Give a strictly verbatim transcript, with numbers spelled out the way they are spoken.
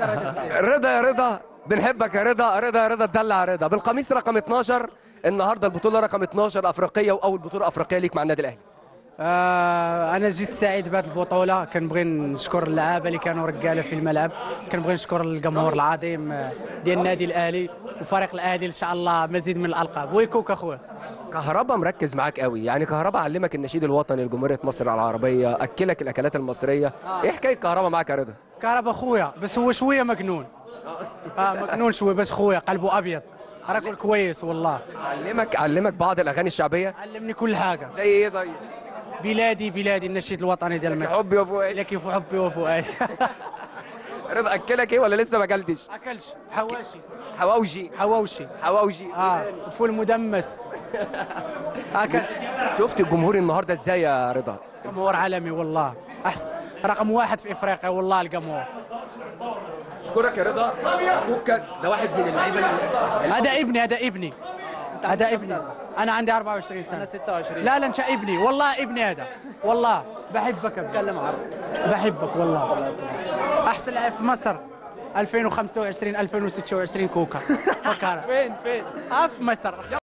رضا يا رضا، بنحبك يا رضا. رضا يا رضا تدلع يا رضا. بالقميص رقم اتناشر النهارده، البطوله رقم اتناشر افريقيه، واول بطوله افريقيه ليك مع النادي الاهلي. آه انا جيت سعيد بهذه البطوله. كنبغي نشكر اللعابه اللي كانوا رجاله في الملعب. كنبغي نشكر الجمهور العظيم ديال النادي الاهلي وفريق الاهلي. ان شاء الله مزيد من الالقاب. ويكوك اخويا. كهربا مركز معاك قوي، يعني كهربا علمك النشيد الوطني لجمهوريه مصر العربيه، اكلك الاكلات المصريه. آه. ايه حكايه كهربا معاك يا رضا؟ كهربا اخويا، بس هو شويه مجنون. اه مجنون شويه، بس خويا قلبه ابيض، رجل كويس والله. علمك علمك بعض الاغاني الشعبيه. علمني كل حاجه. زي ايه طيب؟ بلادي بلادي، النشيد الوطني ديال لك مصر. حبي وفؤادي. لك في حبي وفؤادي. رضا اكلك ايه ولا لسه ما اكلتش؟ اكلش حواشي. حواوشي. حواوشي. حواوشي. اه فول مدمس. اكل. شفت الجمهور النهارده ازاي يا رضا؟ جمهور عالمي والله، احسن رقم واحد في افريقيا والله الجمهور. اشكرك يا رضا. اخوك ده واحد من اللعيبه اللي- هذا ابني، هذا ابني، هذا ابني. انا عندي أربعة وعشرين سنه. انا ستة وعشرين. لا لا انت ابني والله، ابني هذا والله. بحبك ابني. اتكلم عربي. بحبك والله. احسن لاعب في مصر ألفين وخمسة وعشرين ألفين وستة وعشرين كوكا. فكر فين فين؟ آه، في مصر.